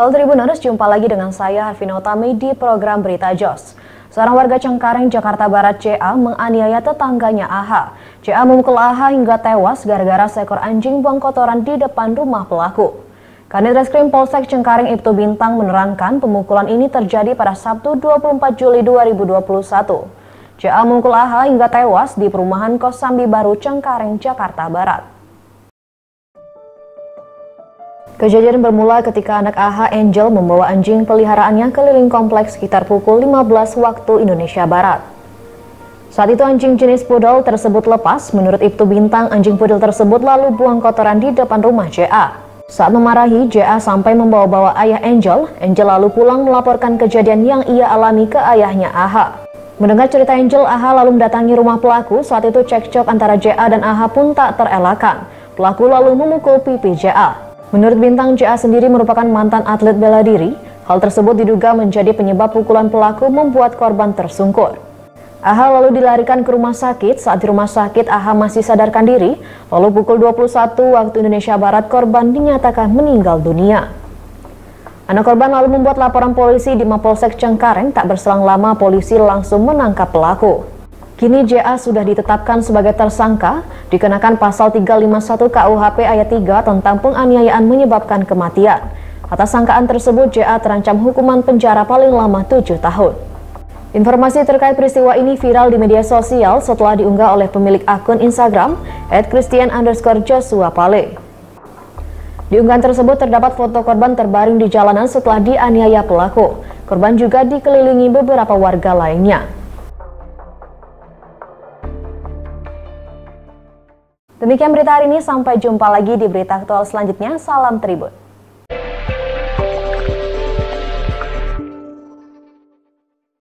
Halo Tribuners, jumpa lagi dengan saya Harvina Utami di program Berita Jos. Seorang warga Cengkareng, Jakarta Barat, CA menganiaya tetangganya AH. CA memukul AH hingga tewas gara-gara seekor anjing buang kotoran di depan rumah pelaku. Kanit Reskrim Polsek Cengkareng Ibtu Bintang menerangkan pemukulan ini terjadi pada Sabtu 24 Juli 2021. CA memukul AH hingga tewas di perumahan Kosambi Baru, Cengkareng, Jakarta Barat. Kejadian bermula ketika anak AH Angel membawa anjing peliharaannya keliling kompleks sekitar pukul 15 waktu Indonesia Barat. Saat itu anjing jenis poodle tersebut lepas. Menurut Ibtu Bintang, anjing poodle tersebut lalu buang kotoran di depan rumah JA. Saat memarahi, JA sampai membawa-bawa ayah Angel. Angel lalu pulang melaporkan kejadian yang ia alami ke ayahnya AH. Mendengar cerita Angel, AH lalu mendatangi rumah pelaku. Saat itu cekcok antara JA dan AH pun tak terelakkan. Pelaku lalu memukul pipi JA. Menurut Bintang, JA sendiri merupakan mantan atlet bela diri. Hal tersebut diduga menjadi penyebab pukulan pelaku membuat korban tersungkur. AH lalu dilarikan ke rumah sakit. Saat di rumah sakit, AH masih sadarkan diri. Lalu pukul 21 waktu Indonesia Barat, korban dinyatakan meninggal dunia. Anak korban lalu membuat laporan polisi di Mapolsek Cengkareng. Tak berselang lama, polisi langsung menangkap pelaku. Kini JA sudah ditetapkan sebagai tersangka, dikenakan pasal 351 KUHP ayat 3 tentang penganiayaan menyebabkan kematian. Atas sangkaan tersebut, JA terancam hukuman penjara paling lama 7 tahun. Informasi terkait peristiwa ini viral di media sosial setelah diunggah oleh pemilik akun Instagram @christian_joshua_pale. Di unggahan tersebut terdapat foto korban terbaring di jalanan setelah dianiaya pelaku. Korban juga dikelilingi beberapa warga lainnya. Demikian berita hari ini, sampai jumpa lagi di berita aktual selanjutnya. Salam Tribun.